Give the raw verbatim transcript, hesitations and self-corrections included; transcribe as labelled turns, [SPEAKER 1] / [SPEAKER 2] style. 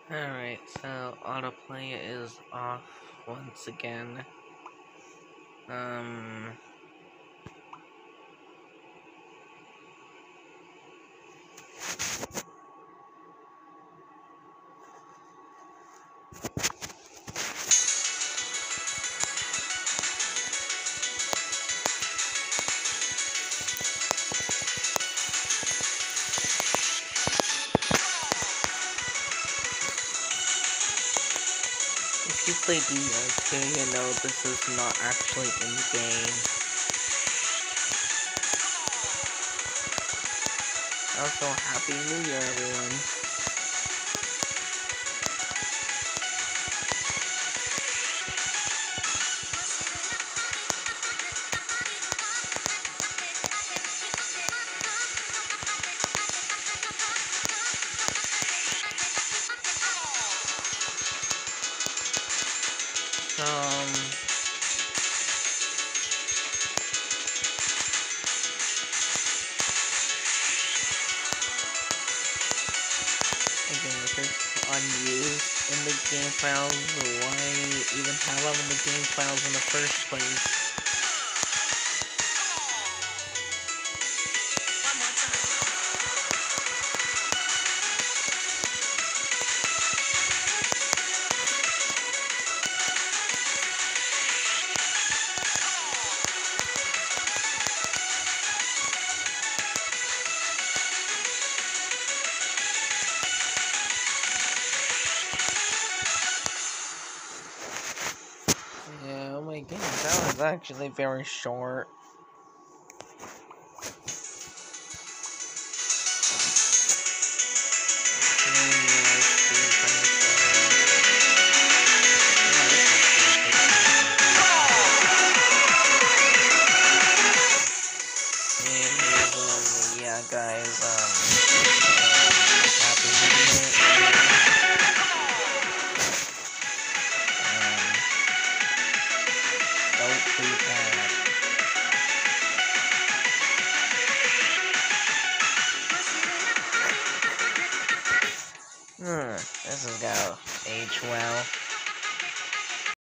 [SPEAKER 1] Alright, so autoplay is off once again. Um... If you play D R two, you know this is not actually in-game. Also, Happy New Year, everyone. Um... Again, if it's unused in the game files, why even have them in the game files in the first place? Yeah, oh my goodness, that was actually very short. Yeah, guys, um, happy New Year. Um, don't be bad. Hmm, this is gonna age well.